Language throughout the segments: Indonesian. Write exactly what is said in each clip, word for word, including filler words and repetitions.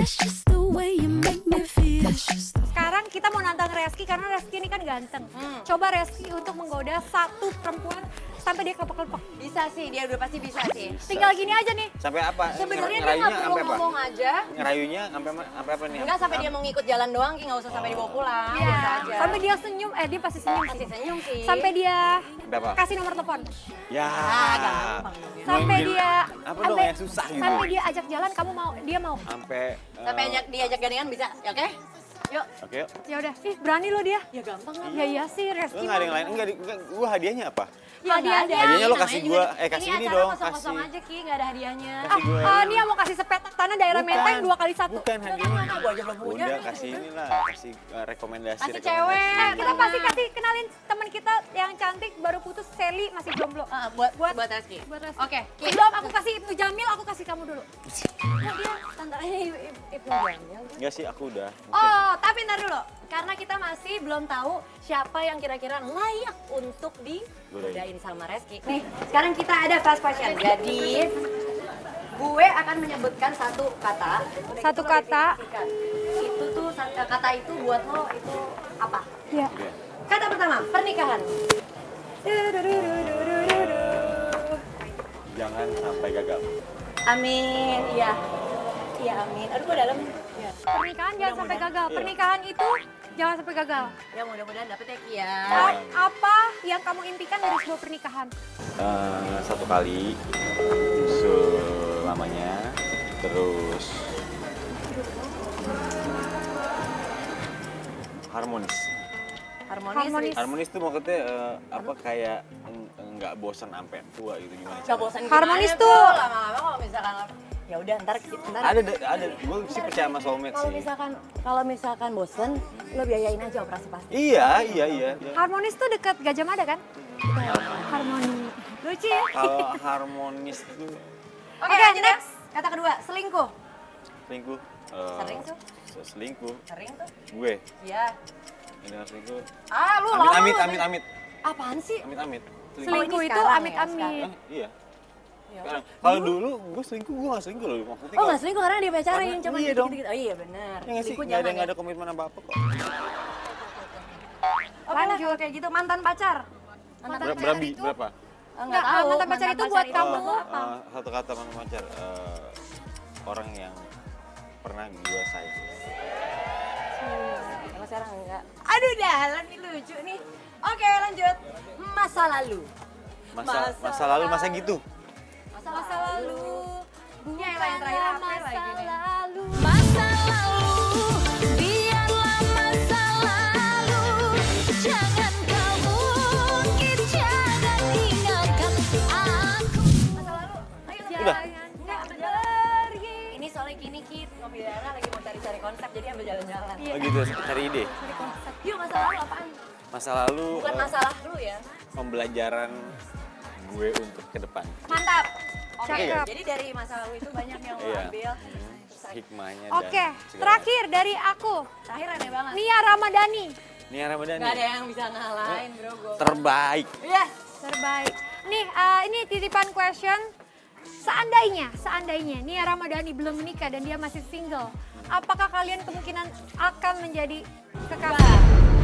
Sekarang kita mau nantang Reski karena Reski ini kan ganteng. Hmm. Coba Reski untuk menggoda satu perempuan sampai dia kelepek-kelepek. Bisa sih, dia udah pasti bisa sih. Bisa. Tinggal gini aja nih. Sampai apa? Sebenarnya dia nggak perlu ngomong aja. Ngerayunya sampai sampai apa nih? Enggak, sampai dia mau ngikut jalan doang, nggak usah sampai dibawa pulang. Iya. Biasa aja. Sampai dia senyum, eh dia pasti senyum. Pasti senyum sih. Sampai dia Berapa? kasih nomor telepon. Ya. Ah, gampang. Sampai Mungkin- dia apa dong sampai- yang susah gitu? Sampai dia ajak jalan, kamu mau, dia mau. Sampai Sampai eh, ajak diajak gandengan bisa, ya oke? Yuk. Oke, yuk. Ya udah, ih berani lo dia. Ya gampang lah. Ya iya sih, Reski. Lu nggak ada yang lain? Enggak, enggak, gua hadiahnya apa? Ya, nggak ada. Hadiahnya lo Namanya kasih juga- gua, eh kasih ini acara dong, kosong-kosong kasih. aja Ki, nggak ada hadiahnya. Ah, Kasih gua. ah, Nia mau kasih sepetak tanah daerah Bukan. Menteng dua kali satu. Bukan hadiahnya. Gua aja belum punya Udah nih. kasih inilah, kasih eh, rekomendasi. Kasih rekomendasi. cewek. Eh, kita pasti kasih kenalin teman kita yang cantik baru putus, Sally masih jomblo. Ah, buat Buat- buat Reski. Buat Reski. Oke. Ki. Sebelum aku kasih Ibnu Jamil, aku kasih kamu dulu. Nah, dia tantangannya itu Jamil. Enggak sih, aku udah. Mungkin. Oh, tapi ntar dulu. Karena kita masih belum tahu siapa yang kira-kira layak untuk digodain sama Reski. Nih, sekarang kita ada fast question. Jadi, gue akan menyebutkan satu kata. Udah Satu gitu lo kata. definisikan. Itu tuh, sat- kata itu buat lo itu apa? Iya. Oke. Kata pertama, pernikahan. Jangan sampai gagal. Amin, iya. Iya, amin. Aduh, gue dalam. Ya. Pernikahan jangan sampai gagal. Iya. Pernikahan itu jangan sampai gagal. Ya, mudah-mudahan dapet ya, Ki ya. Dan apa yang kamu impikan dari sebuah pernikahan? Eh, satu kali selamanya, terus harmonis. Harmonis. Harmonis. Riz. Harmonis tuh maksudnya eh, apa kayak en- nggak bosan sampai tua gitu gimana? Gak bosan Harmonis gimana tuh. lama-lama kalau misalkan ya udah ntar ntar Ada ada, gue sih percaya sama soulmate kalau sih. misalkan kalau misalkan bosen lo biayain aja operasi plastik. Iya iya iya. iya. Harmonis tuh dekat Gajah Mada kan? Harmoni. Lucu ya? Kalau harmonis tuh Oke, Oke, lanjut next. next. Kata kedua, selingkuh. selingkuh. eh, Sering tuh? se- Selingkuh. Sering tuh? Gue. Iya. Ini selingkuh. Ah, lu Amit lama amit lu. amit amit Apaan sih? amit amit. Selingkuh ini itu sekarang ya, amit-amit. Ah, iya. Ya, Sekarang, Kalau dulu gue selingkuh, gue gak selingkuh loh. Maksudnya Oh, kalau- nggak selingkuh karena dia pacarin, Karena- cuma iya gitu, dong. gitu, gitu. Oh iya benar. Ya nggak sih, Selingkuh nggak ada jangan nggak ya. ada komitmen apa apa kok. Oke lah, kalau kayak gitu mantan pacar. Mantan Ber- pacar Berapa? itu Berapa? enggak Enggak, tahu. mantan pacar itu buat kamu. Oh, apa? eh, satu kata mantan pacar. eh, orang yang pernah gue sayang. Kalau sekarang enggak. Aduh, dalam nih lucu nih. Oke, lanjut. Masa lalu. Masa Masa masa lalu masa gitu. Masa, masa lalu. Bunyi yang lain terakhir apa lagi nih? lalu. Masa lalu, biarlah masa lalu. Jangan kau ungkit, jangan tinggalkan aku. Masa lalu. Ayo, Udah. Enggak, ambil jalan. Ini soalnya kini Kit, ngopi Dara lagi mau cari-cari konsep, jadi ambil jalan-jalan. Iya. Oh gitu, cari ide. Yuk, masa lalu apaan? Masa lalu Bukan eh, masalah lu ya. pembelajaran gue untuk ke depan. Mantap. Oke, Cakep. jadi dari masa lalu itu banyak yang lo Iya. ambil. Hikmahnya Oke, dan segala terakhir dari aku, Terakhir aneh banget. Nia Ramadhani. macam. Nia Ramadhani. Gak ada yang bisa ngalahin, bro. Gua. Terbaik. Iya. Terbaik. Nih, eh, ini titipan question. Seandainya, seandainya Nia Ramadhani belum menikah dan dia masih single, apakah kalian kemungkinan akan menjadi kekasih?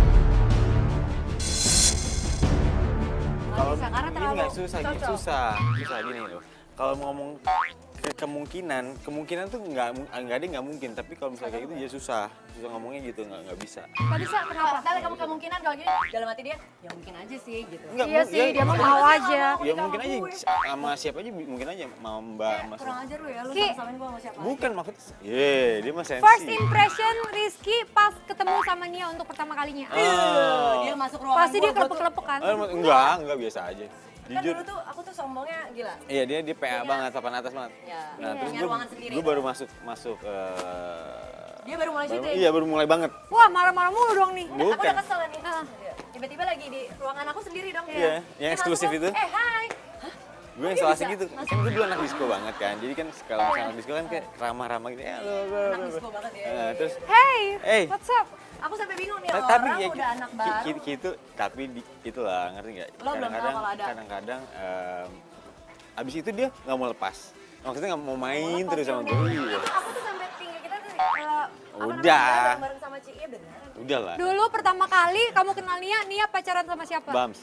Kalau bisa, karena ini terlalu nggak susah, gini, cocok. susah, susah gini loh. Kalau ngomong ke kemungkinan, kemungkinan tuh nggak nggak ada yang nggak mungkin. Tapi kalau misalnya kayak gitu ya susah, susah ngomongnya gitu nggak nggak bisa. Gak bisa, kenapa? Kali kamu kemungkinan kalau gini dalam hati dia, ya mungkin aja sih gitu. Nggak, Iya mu- sih, ya, dia mah mungkin- mau aja. Ya mungkin aja sama siapa aja mungkin aja mau mbak Eh, mas. kurang ajar lu ya, lu Ki. sama-samain gua sama siapa. Bukan maksudnya, ye dia mah sensi. First impression Rizky pas ketemu sama Nia untuk pertama kalinya. Ah. Dia masuk ruangan Pasti dia gua, gua tuh- kelepek-kelepek kan? Eh, enggak, enggak biasa aja. Kan Jujur. dulu tuh aku tuh sombongnya gila. Iya dia dia P A banget, papan atas banget. Ya, Nah terus punya gue ruangan sendiri. gue baru masuk masuk. eh, Dia baru mulai baru- syuting. Iya baru mulai banget. Wah, marah-marah mulu dong nih. Aku Bukan. udah kesel nih. Tiba-tiba lagi di ruangan aku sendiri dong. Iya, yang Dia eksklusif masuk, itu. Eh, hai. Gue yang so asik gitu, kan gue dulu anak disco banget kan, jadi kan kalau misalnya anak disco kan kayak ramah-ramah gitu, ya lo, lo, Anak lo, lo. disco banget ya. Nah, terus, Hey, Hey. what's up? Aku sampai bingung nih, ta- orang tapi ya, udah anak ki- baru. ki- gitu, tapi di, itulah ngerti nggak? Lo belum tahu Kadang-kadang, kalau ada. kadang-kadang, em, abis itu dia nggak mau lepas, maksudnya nggak mau main terus sama gue. Iya. Aku tuh sampai tinggal kita tuh apa namanya, Udah. bareng-bareng sama Ci. Iya beneran. Udah lah. Dulu pertama kali kamu kenal Nia, Nia pacaran sama siapa? Bams.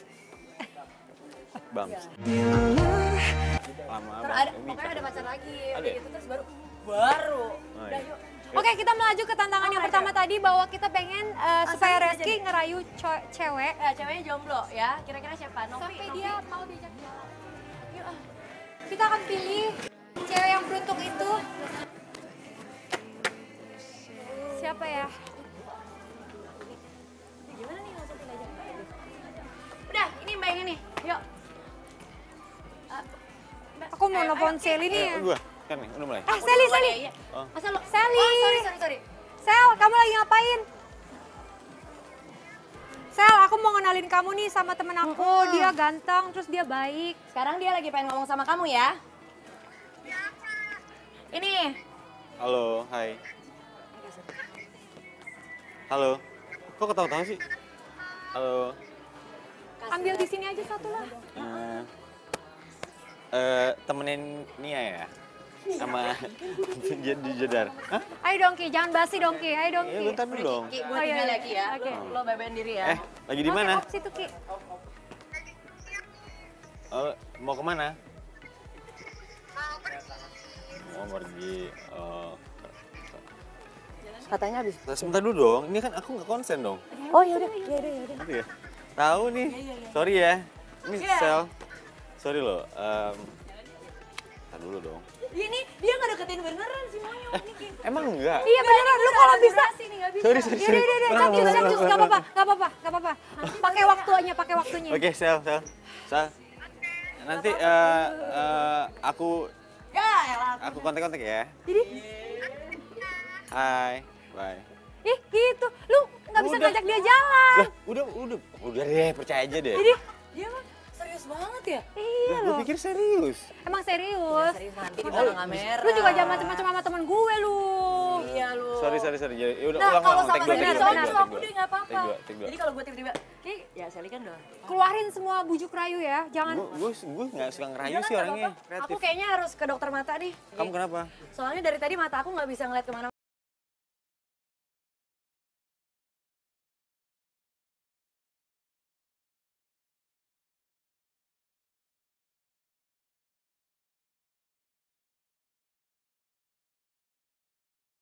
Bams. Lama Terus banget. ada, pokoknya ada pacar lagi, Ada udah ya? gitu terus baru, baru. Oh, Udah iya. yuk. Oke, kita melaju ke tantangan Oh, yang oke. pertama tadi bahwa kita pengen uh, supaya Asal Reski aja. ngerayu co- cewek Ya, ceweknya jomblo ya, kira-kira siapa? Novi, sampai Novi. dia mau diajak jalan. Yuk, ah. Kita akan pilih cewek yang beruntung itu. Siapa ya? Gimana nih langsung pilih aja? Udah, ini mbak yang ini, yuk. Ah, Mbak, Aku mau eh, nelfon ayo, Sally nih. Eh, gua kan nih, udah mulai. Ah, aku Sally, duluan Sally. ya, iya. Oh. Masa lo? Sally. Oh, sorry, sorry, sorry. Sel, kamu lagi ngapain? Sel, aku mau ngenalin kamu nih sama temen aku. Dia ganteng, terus dia baik. Sekarang dia lagi pengen ngomong sama kamu ya. Ini. Halo, hai. Halo. Kok ketawa-tawa sih? Halo. Ambil di sini aja satu lah. Eh, eh, temenin Nia ya? Sama jadi jedar. Hah? Ayo Dongki, jangan basi Dongki. Ayo Dongki. Ya bentar dulu dong. Ki, gue Oh, iya, tinggal iya. ya Ki ya. Oke. Lo, lo bebein diri ya. Eh, lagi di mana? Oke, op situ Ki. Oh, mau kemana? Mau pergi. Oh. Katanya habis. Nah, sebentar dulu dong. Ini kan aku nggak konsen dong. Oh ya udah, ya udah, ya udah. Gitu ya? Tahu nih. Sorry ya. Ini Iya. sel. Sorry loh. Um, Ntar dulu dong. Ini dia nggak deketin beneran si Moyo. Ini Ki. Emang enggak? Iya beneran, lu kalau bisa. sini nggak bisa. Sorry, sorry, Iya, sorry. iya, iya, Ulang, capcus, ulang, capcus, ulang, nggak ulang. apa-apa, nggak apa-apa, nggak apa-apa. Pakai waktunya, pakai waktunya. Oke, sel, sel. Sel. Nanti eh, eh, aku Ya, elah. aku kontak-kontak ya. Jadi, Hai. Bye. ih gitu, lu nggak bisa Udah. ngajak dia jalan. Lah, udah, udah. Udah deh, percaya aja deh. Jadi, Dia mah serius banget ya. iya Lah, gue loh, pikir serius. emang serius. Serius nanti di belakang kamera. Lu juga jangan macam-macam sama temen gue lu. Iya lu. Sorry, sorry, sorry. Ya udah, Nah, ulang, kalau ulang. sama Take dua, Sally take dua, cowok take tuh dua, aku take deh dua. nggak apa-apa. Take dua, take dua. Jadi kalau gue tiba-tiba, Ki, ya Sally kan doang. Keluarin semua bujuk rayu ya, jangan. Gue, gue, gue nggak suka ngerayu Jangan, sih nggak orangnya. apa-apa. Kreatif. Aku kayaknya harus ke dokter mata nih. Kamu kenapa? Soalnya dari tadi mata aku nggak bisa ngeliat kemana.